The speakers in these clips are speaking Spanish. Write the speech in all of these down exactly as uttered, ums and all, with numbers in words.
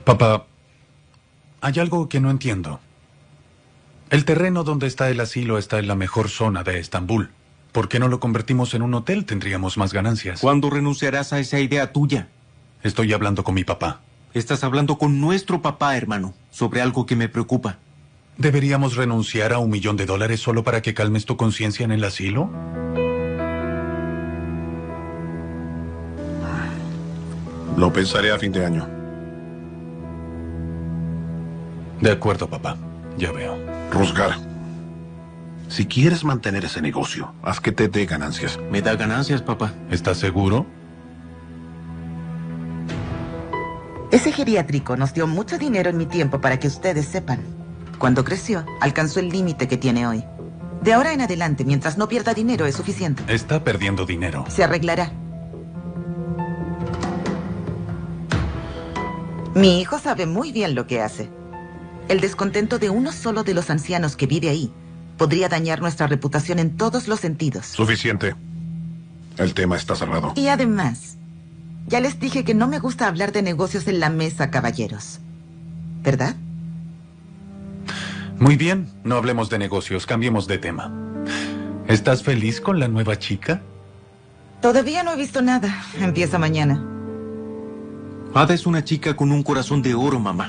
Papá, hay algo que no entiendo. El terreno donde está el asilo está en la mejor zona de Estambul. ¿Por qué no lo convertimos en un hotel? Tendríamos más ganancias. ¿Cuándo renunciarás a esa idea tuya? Estoy hablando con mi papá. Estás hablando con nuestro papá, hermano, sobre algo que me preocupa. ¿Deberíamos renunciar a un millón de dólares solo para que calmes tu conciencia en el asilo? Lo pensaré a fin de año. De acuerdo, papá. Ya veo. Rusgar, si quieres mantener ese negocio, haz que te dé ganancias. Me da ganancias, papá. ¿Estás seguro? Ese geriátrico nos dio mucho dinero en mi tiempo, para que ustedes sepan. Cuando creció, alcanzó el límite que tiene hoy. De ahora en adelante, mientras no pierda dinero, es suficiente. Está perdiendo dinero. Se arreglará. Mi hijo sabe muy bien lo que hace. El descontento de uno solo de los ancianos que vive ahí podría dañar nuestra reputación en todos los sentidos. Suficiente. El tema está cerrado. Y además, ya les dije que no me gusta hablar de negocios en la mesa, caballeros. ¿Verdad? Muy bien, no hablemos de negocios, cambiemos de tema. ¿Estás feliz con la nueva chica? Todavía no he visto nada. Empieza mañana. Ada es una chica con un corazón de oro, mamá.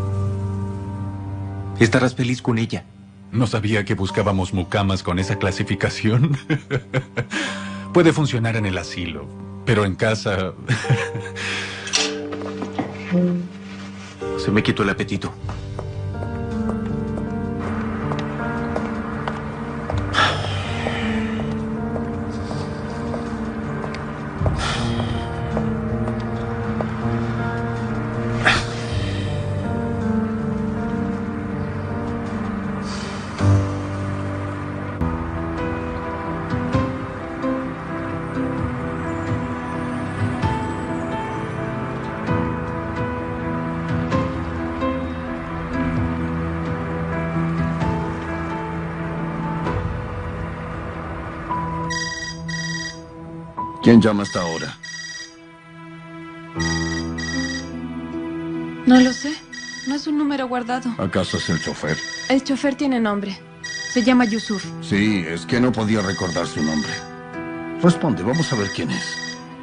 Estarás feliz con ella. No sabía que buscábamos mucamas con esa clasificación. Puede funcionar en el asilo, pero en casa... Se me quitó el apetito. ¿Quién llama hasta ahora? No lo sé. No es un número guardado. ¿Acaso es el chofer? El chofer tiene nombre. Se llama Yusuf. Sí, es que no podía recordar su nombre. Responde, vamos a ver quién es.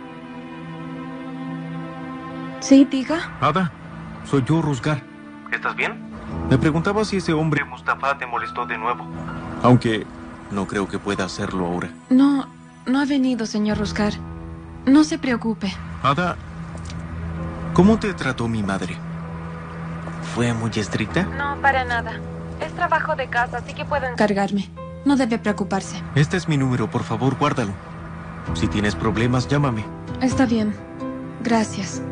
Sí, diga. Ada, soy yo, Rusgar. ¿Estás bien? Me preguntaba si ese hombre Mustafa te molestó de nuevo. Aunque no creo que pueda hacerlo ahora. No, no ha venido, señor Rusgar. No se preocupe. Ada, ¿cómo te trató mi madre? ¿Fue muy estricta? No, para nada. Es trabajo de casa, así que puedo encargarme. No debe preocuparse. Este es mi número, por favor, guárdalo. Si tienes problemas, llámame. Está bien. Gracias.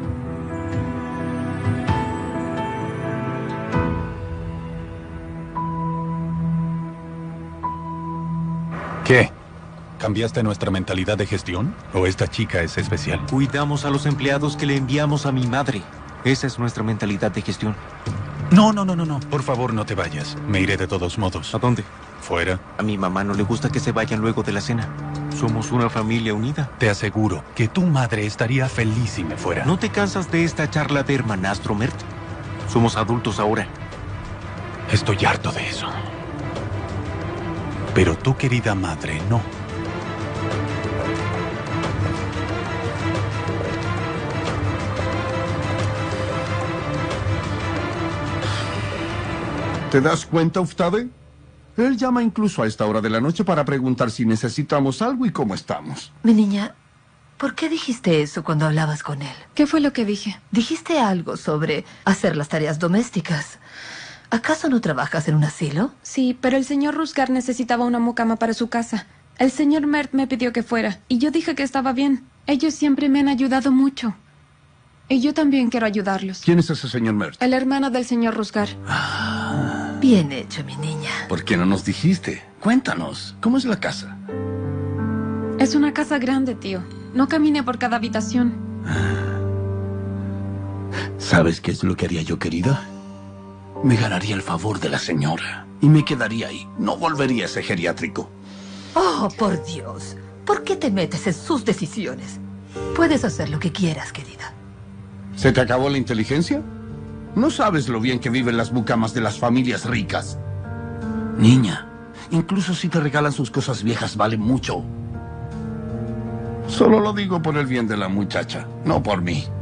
¿Qué? ¿Cambiaste nuestra mentalidad de gestión? ¿O esta chica es especial? Cuidamos a los empleados que le enviamos a mi madre. Esa es nuestra mentalidad de gestión. No, no, no, no, no. Por favor, no te vayas. Me iré de todos modos. ¿A dónde? Fuera. A mi mamá no le gusta que se vayan luego de la cena. Somos una familia unida. Te aseguro que tu madre estaría feliz si me fuera. ¿No te cansas de esta charla de hermanastro, Mert? Somos adultos ahora. Estoy harto de eso. Pero tu querida madre, no. ¿Te das cuenta, Uftade? Él llama incluso a esta hora de la noche para preguntar si necesitamos algo y cómo estamos. Mi niña, ¿por qué dijiste eso cuando hablabas con él? ¿Qué fue lo que dije? Dijiste algo sobre hacer las tareas domésticas. ¿Acaso no trabajas en un asilo? Sí, pero el señor Rusgar necesitaba una mucama para su casa. El señor Mert me pidió que fuera, y yo dije que estaba bien. Ellos siempre me han ayudado mucho. Y yo también quiero ayudarlos. ¿Quién es ese señor Mert? El hermano del señor Rusgar. Ah, bien hecho, mi niña. ¿Por qué no nos dijiste? Cuéntanos, ¿cómo es la casa? Es una casa grande, tío. No camine por cada habitación. ¿Sabes qué es lo que haría yo, querida? Me ganaría el favor de la señora y me quedaría ahí. No volvería a ese geriátrico. Oh, por Dios. ¿Por qué te metes en sus decisiones? Puedes hacer lo que quieras, querida. ¿Se te acabó la inteligencia? No sabes lo bien que viven las mucamas de las familias ricas. Niña, incluso si te regalan sus cosas viejas, valen mucho. Solo lo digo por el bien de la muchacha, no por mí.